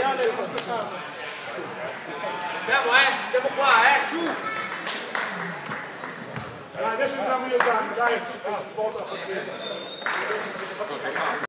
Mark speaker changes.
Speaker 1: Stiamo qua, su!
Speaker 2: Dai, adesso andiamo io, dai, si volta perché...